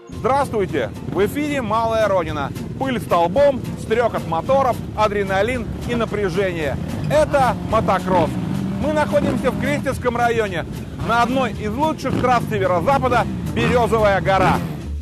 Здравствуйте! В эфире «Малая Родина». Пыль столбом, стрекот моторов, адреналин и напряжение. Это мотокросс. Мы находимся в Крестьевском районе, на одной из лучших трасс северо-запада Березовая гора.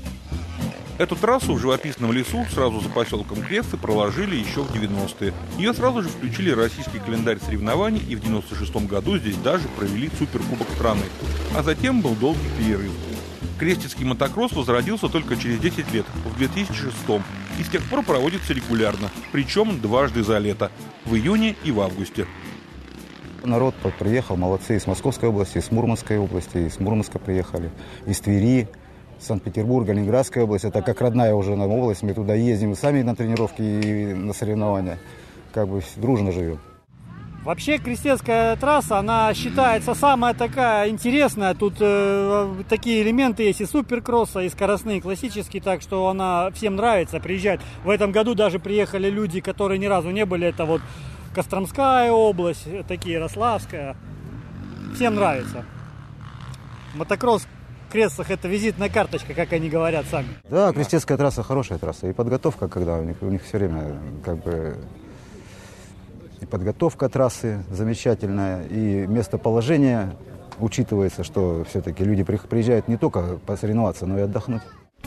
Эту трассу в живописном лесу сразу за поселком Кресты проложили еще в 90-е. Ее сразу же включили в российский календарь соревнований, и в 96-м году здесь даже провели суперкубок страны. А затем был долгий перерыв. Крестьевский мотокросс возродился только через 10 лет, в 2006-м, и с тех пор проводится регулярно, причем дважды за лето, в июне и в августе. Народ приехал, молодцы, из Московской области, из Мурманской области, из Мурманска приехали, из Твери, Санкт-Петербурга, Ленинградская область. Это как родная уже нам область, мы туда ездим сами на тренировки и на соревнования, как бы дружно живем. Вообще Крестьевская трасса, она считается самая такая интересная. Тут такие элементы есть и суперкросса, и скоростные, и классические, так что она всем нравится приезжать. В этом году даже приехали люди, которые ни разу не были. Это вот Костромская область, такие Ярославская. Всем нравится. Мотокросс в Крестцах — это визитная карточка, как они говорят сами. Да, Крестьевская трасса хорошая трасса. И подготовка, когда у них все время как бы... И подготовка трассы замечательная, и местоположение учитывается, что все-таки люди приезжают не только посоревноваться, но и отдохнуть.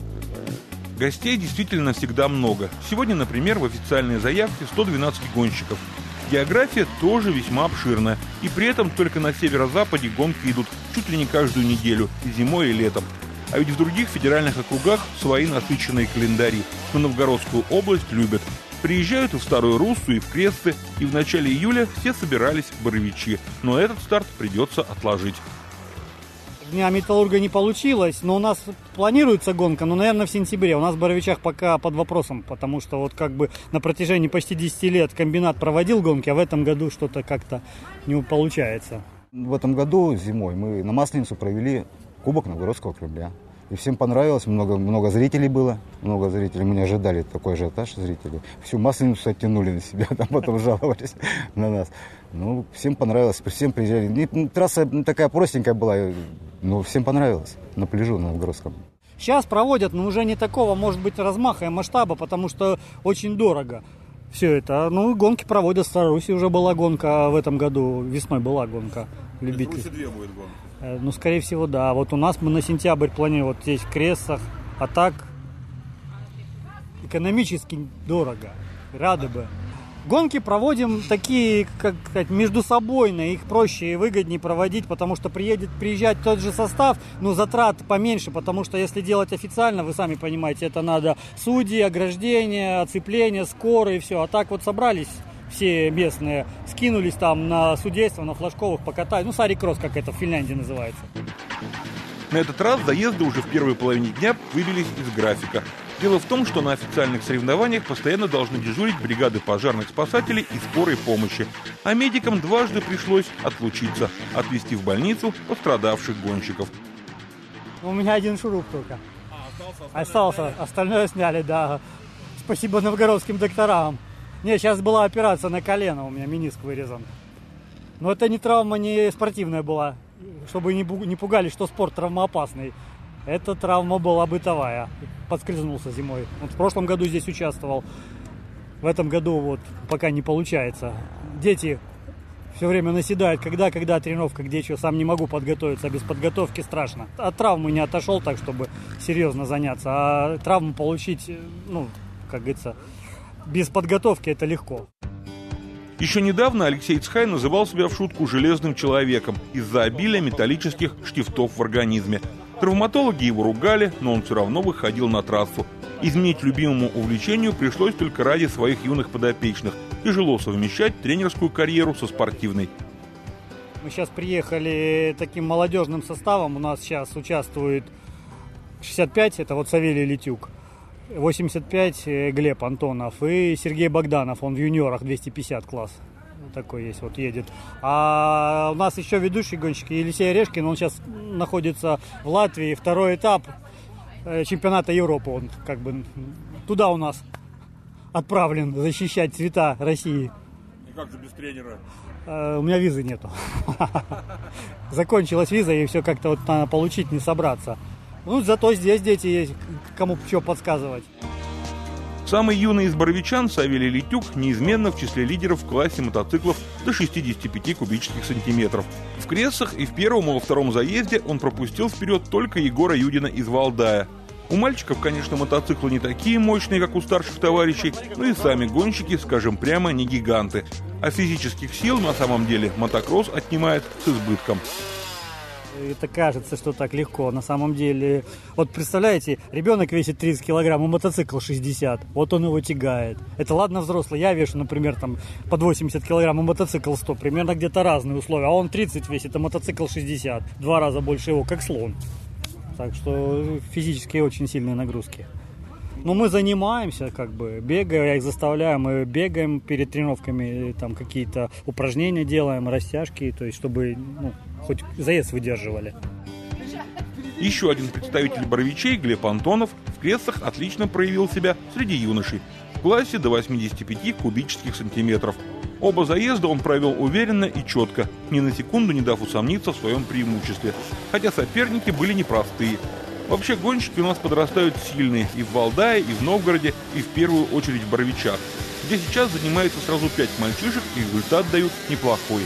Гостей действительно всегда много. Сегодня, например, в официальной заявке 112 гонщиков. География тоже весьма обширная, и при этом только на северо-западе гонки идут чуть ли не каждую неделю, и зимой, и летом. А ведь в других федеральных округах свои насыщенные календари. Но Новгородскую область любят. Приезжают и в Старую Руссу, и в Кресты, и в начале июля все собирались в Боровичи. Но этот старт придется отложить. Дня металлурга не получилось, но у нас планируется гонка, но, наверное, в сентябре. У нас в Боровичах пока под вопросом, потому что вот как бы на протяжении почти 10 лет комбинат проводил гонки, а в этом году что-то как-то не получается. В этом году зимой мы на Масленицу провели Кубок Новгородского Кремля. И всем понравилось, много зрителей было, много зрителей. Мы не ожидали такой ажиотаж зрителей. Всю Масленицу оттянули на себя, там потом жаловались на нас. Ну, всем понравилось, всем приезжали. И трасса такая простенькая была, но всем понравилось на пляжу на Новгородском. Сейчас проводят, но уже не такого, может быть, размаха и масштаба, потому что очень дорого все это. Ну, гонки проводят в Староруссии, уже была гонка в этом году, весной была гонка. В Руси 2 будет гонка. Ну, скорее всего, да. Вот у нас мы на сентябрь планируем вот здесь в Крестцах, а так экономически дорого. Рады бы. Гонки проводим такие, как сказать, междусобойные, их проще и выгоднее проводить, потому что приезжать тот же состав, но затрат поменьше, потому что если делать официально, вы сами понимаете, это надо судьи, ограждения, оцепление, скорые и все. А так вот собрались все местные, скинулись там на судейство, на флажковых покатать. Ну, сарикросс, как это в Финляндии называется. На этот раз заезды уже в первой половине дня выбились из графика. Дело в том, что на официальных соревнованиях постоянно должны дежурить бригады пожарных спасателей и скорой помощи. А медикам дважды пришлось отлучиться, отвезти в больницу пострадавших гонщиков. У меня один шуруп только. Остался. Остальное сняли, да. Спасибо новгородским докторам. Не, сейчас была операция на колено, у меня мениск вырезан. Но это не травма, не спортивная была, чтобы не пугались, что спорт травмоопасный. Эта травма была бытовая. Подскользнулся зимой. Вот в прошлом году здесь участвовал. В этом году вот пока не получается. Дети все время наседают, когда тренировка, где что. Сам не могу подготовиться, а без подготовки страшно. От травмы не отошел так, чтобы серьезно заняться. А травму получить, ну, как говорится, без подготовки это легко. Еще недавно Алексей Цхай называл себя в шутку «железным человеком» из-за обилия металлических штифтов в организме. Травматологи его ругали, но он все равно выходил на трассу. Изменить любимому увлечению пришлось только ради своих юных подопечных. Тяжело совмещать тренерскую карьеру со спортивной. Мы сейчас приехали таким молодежным составом. У нас сейчас участвует 65, это вот Савелий Летюк. 85 Глеб Антонов и Сергей Богданов, он в юниорах 250 класс. Такой есть, вот едет. А у нас еще ведущий гонщик Елисей Орешкин, он сейчас находится в Латвии, второй этап чемпионата Европы, он как бы туда у нас отправлен защищать цвета России. И как же без тренера? У меня визы нету. Закончилась виза, и все как-то вот надо получить, не собраться. Ну, зато здесь дети есть, кому что подсказывать. Самый юный из боровичан, Савелий Литюк, неизменно в числе лидеров в классе мотоциклов до 65 кубических сантиметров. В Крессах и в первом и во втором заезде он пропустил вперед только Егора Юдина из Валдая. У мальчиков, конечно, мотоциклы не такие мощные, как у старших товарищей, но и сами гонщики, скажем прямо, не гиганты. А физических сил на самом деле мотокросс отнимает с избытком. Это кажется, что так легко. На самом деле, вот представляете, ребенок весит 30 килограмм, а мотоцикл 60. Вот он его тягает. Это ладно взрослый. Я вешу, например, там под 80 килограмм, а мотоцикл 100. Примерно где-то разные условия. А он 30 весит, а мотоцикл 60. 2 раза больше его, как слон. Так что физически очень сильные нагрузки. Но мы занимаемся, как бы, бегаем, я их заставляю, мы бегаем перед тренировками, там какие-то упражнения делаем, растяжки, то есть, чтобы, ну, хоть заезд выдерживали. Еще один представитель боровичей, Глеб Антонов, в Крессах отлично проявил себя среди юношей. В классе до 85 кубических сантиметров. Оба заезда он провел уверенно и четко, ни на секунду не дав усомниться в своем преимуществе. Хотя соперники были непростые. Вообще гонщики у нас подрастают сильные и в Валдае, и в Новгороде, и в первую очередь в Боровичах, где сейчас занимается сразу 5 мальчишек и результат дают неплохой.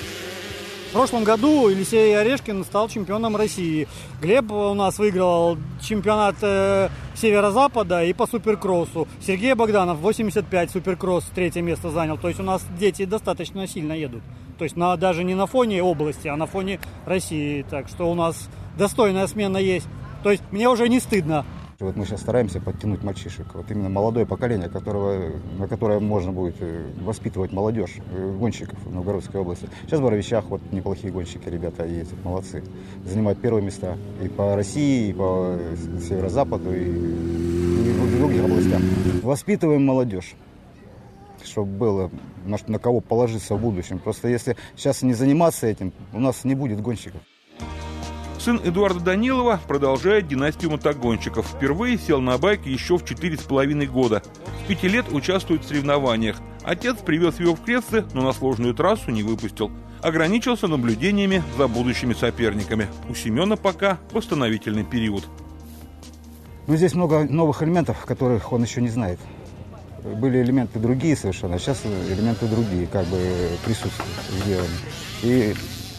В прошлом году Елисей Орешкин стал чемпионом России. Глеб у нас выиграл чемпионат Северо-Запада и по суперкроссу. Сергей Богданов 85 суперкросс, 3-е место занял. То есть у нас дети достаточно сильно едут. То есть даже не на фоне области, а на фоне России. Так что у нас достойная смена есть. То есть мне уже не стыдно. Вот мы сейчас стараемся подтянуть мальчишек. Вот именно молодое поколение, на которое можно будет воспитывать молодежь, гонщиков в Новгородской области. Сейчас в Боровичах вот неплохие гонщики, ребята ездят, молодцы. Занимают первые места и по России, и по Северо-Западу, и в других областях. Воспитываем молодежь, чтобы было на кого положиться в будущем. Просто если сейчас не заниматься этим, у нас не будет гонщиков. Сын Эдуарда Данилова продолжает династию мотогонщиков. Впервые сел на байк еще в 4,5 года. С 5 лет участвует в соревнованиях. Отец привез его в Крессы, но на сложную трассу не выпустил. Ограничился наблюдениями за будущими соперниками. У Семена пока восстановительный период. Ну, здесь много новых элементов, которых он еще не знает. Были элементы другие совершенно, а сейчас элементы другие, как бы присутствуют, сделаны. И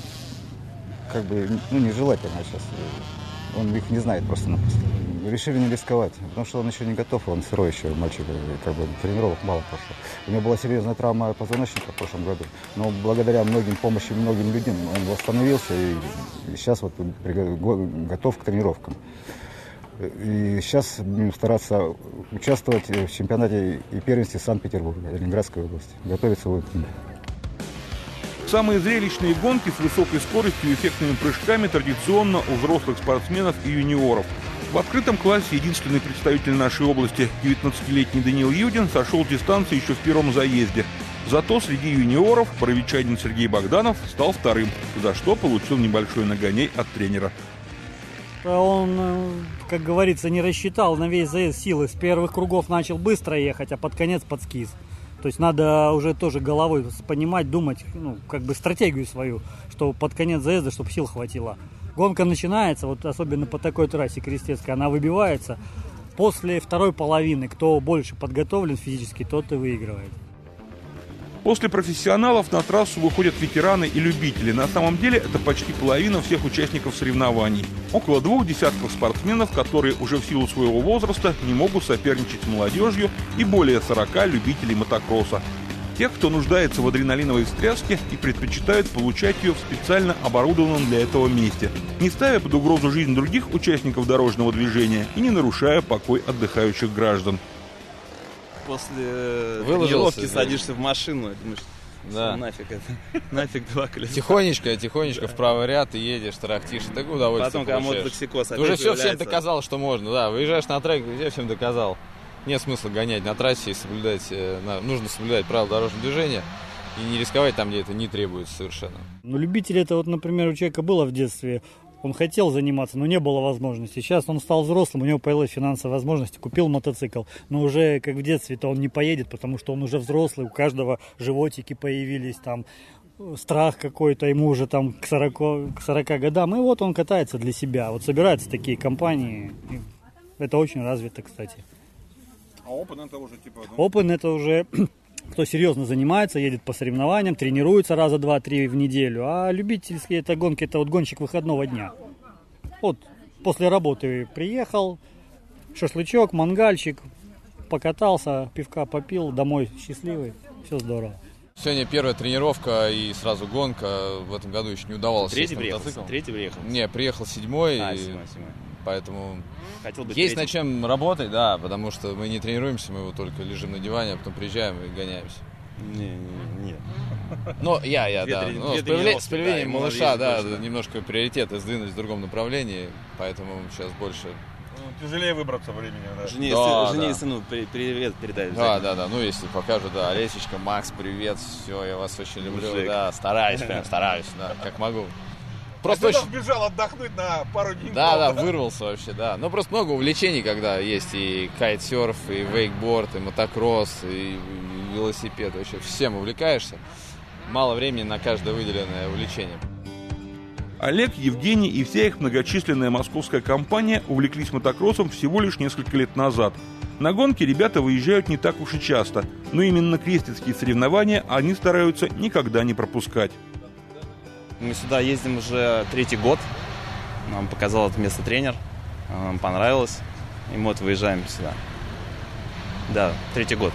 как бы, нежелательно сейчас. Он их не знает просто-напросто. Решили не рисковать, потому что он еще не готов, он сырой еще мальчик, как бы тренировок мало прошло. У него была серьезная травма позвоночника в прошлом году, но благодаря помощи многим людям он восстановился и сейчас вот готов к тренировкам. И сейчас будем стараться участвовать в чемпионате и первенстве Санкт-Петербурга, Ленинградской области. Готовиться будет к ним. Самые зрелищные гонки с высокой скоростью и эффектными прыжками традиционно у взрослых спортсменов и юниоров. В открытом классе единственный представитель нашей области, 19-летний Даниил Юдин, сошел дистанцию еще в первом заезде. Зато среди юниоров боровичанин Сергей Богданов стал вторым, за что получил небольшой нагоней от тренера. Он, как говорится, не рассчитал на весь заезд силы. С первых кругов начал быстро ехать, а под конец подскис. То есть надо уже тоже головой понимать, думать, как бы стратегию свою, что под конец заезда, чтобы сил хватило. Гонка начинается, вот особенно по такой трассе Крестецкой, она выбивается. После второй половины, кто больше подготовлен физически, тот и выигрывает. После профессионалов на трассу выходят ветераны и любители. На самом деле это почти половина всех участников соревнований. Около 2 десятков спортсменов, которые уже в силу своего возраста не могут соперничать с молодежью, и более 40 любителей мотокросса. Тех, кто нуждается в адреналиновой встряске и предпочитают получать ее в специально оборудованном для этого месте, не ставя под угрозу жизнь других участников дорожного движения и не нарушая покой отдыхающих граждан. После тренировки садишься в машину и думаешь, да. Нафиг это, нафиг 2 колеса. Тихонечко в правый ряд и едешь, тарахтишь, такое удовольствие. Потом, когда мототоксикоз опять уже все всем доказал, что можно, да, выезжаешь на трек, где всем доказал. Нет смысла гонять на трассе и нужно соблюдать правила дорожного движения и не рисковать там, где это не требуется совершенно. Любитель это вот, например, у человека было в детстве. Он хотел заниматься, но не было возможности. Сейчас он стал взрослым, у него появилась финансовая возможность, купил мотоцикл. Но уже как в детстве-то он не поедет, потому что он уже взрослый, у каждого животики появились, там страх какой-то, ему уже там к 40 годам. И вот он катается для себя. Вот собираются такие компании. Это очень развито, кстати. А Open это уже типа... Open это уже кто серьезно занимается, едет по соревнованиям, тренируется раза 2-3 в неделю. А любительские это гонки, это вот гонщик выходного дня. Вот после работы приехал, шашлычок, мангальчик, покатался, пивка попил, домой счастливый, все здорово. Сегодня первая тренировка и сразу гонка. В этом году еще не удавалось. Третий приехал? Не, приехал 7-й. Седьмой. Поэтому Хотел быть есть третьим. над чем работать, да, потому что мы не тренируемся, мы вот только лежим на диване, а потом приезжаем и гоняемся. Нет. Ну, я, Две да. трени- Ну, две с тренировки, появлением да, ему малыша, есть да, больше, да. немножко приоритеты сдвинулись в другом направлении, поэтому сейчас больше... Тяжелее выбраться времени, да. Жене Да. и сыну привет передать. Да, ну если покажу, да, Олесечка, Макс, привет, все, я вас очень люблю, Мужик. да, стараюсь, да, как могу. Просто Просто очень... бежал отдохнуть на пару дней. Да, вырвался вообще, да. Ну, просто много увлечений, когда есть и кайтсерф, и вейкборд, и мотокросс, и велосипед. Вообще всем увлекаешься. Мало времени на каждое выделенное увлечение. Олег, Евгений и вся их многочисленная московская компания увлеклись мотокроссом всего лишь несколько лет назад. На гонки ребята выезжают не так уж и часто, но именно крестецкие соревнования они стараются никогда не пропускать. Мы сюда ездим уже 3-й год. Нам показал это место тренер. Нам понравилось. И мы вот выезжаем сюда. Да, 3-й год.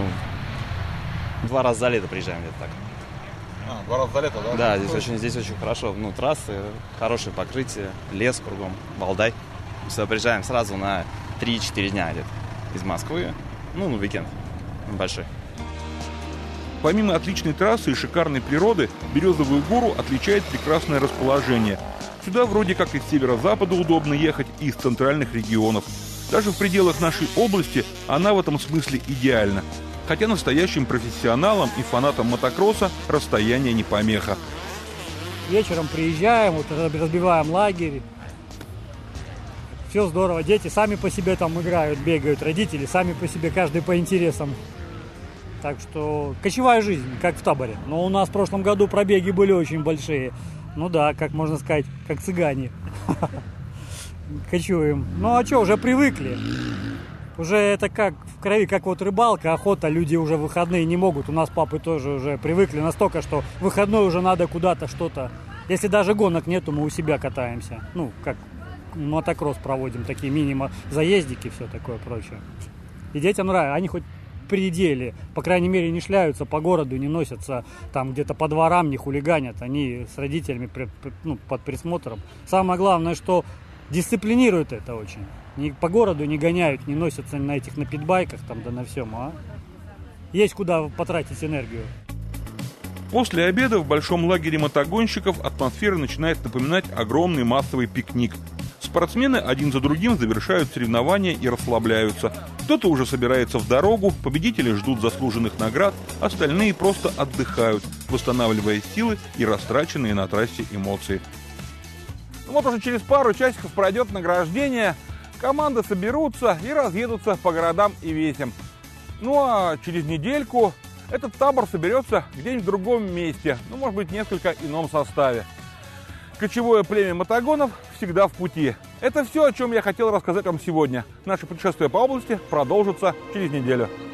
2 раза за лето приезжаем где-то так. 2 раза за лето, да? Да, здесь очень хорошо. Трассы, хорошее покрытие, лес кругом, Валдай. Мы сюда приезжаем сразу на 3-4 дня где-то из Москвы. На уикенд большой. Помимо отличной трассы и шикарной природы, Березовую гору отличает прекрасное расположение. Сюда вроде как из северо-запада удобно ехать и из центральных регионов. Даже в пределах нашей области она в этом смысле идеальна. Хотя настоящим профессионалам и фанатам мотокросса расстояние не помеха. Вечером приезжаем, вот разбиваем лагерь. Все здорово. Дети сами по себе там играют, бегают. Родители сами по себе, каждый по интересам. Так что кочевая жизнь, как в таборе. Но у нас в прошлом году пробеги были очень большие. Ну да, как можно сказать, как цыгане. Кочуем. Ну а что, уже привыкли. Уже это как в крови, как вот рыбалка, охота. Люди уже в выходные не могут. У нас папы тоже уже привыкли настолько, что в выходной уже надо куда-то что-то. Если даже гонок нету, мы у себя катаемся. Как мотокросс проводим, такие мини-заездики, все такое прочее. И детям нравится. Они хоть пределе, по крайней мере, не шляются по городу, не носятся там где-то по дворам, не хулиганят, они с родителями под присмотром. Самое главное, что дисциплинируют это очень. По городу не гоняют, не носятся на питбайках там, да на всем, а есть куда потратить энергию. После обеда в большом лагере мотогонщиков атмосфера начинает напоминать огромный массовый пикник. Спортсмены один за другим завершают соревнования и расслабляются. Кто-то уже собирается в дорогу, победители ждут заслуженных наград, остальные просто отдыхают, восстанавливая силы и растраченные на трассе эмоции. Вот уже через пару часиков пройдет награждение, команды соберутся и разъедутся по городам и весям. Ну а через недельку этот табор соберется где-нибудь в другом месте, может быть, в несколько ином составе. Кочевое племя мотогонов всегда в пути. Это все, о чем я хотел рассказать вам сегодня. Наше путешествие по области продолжится через неделю.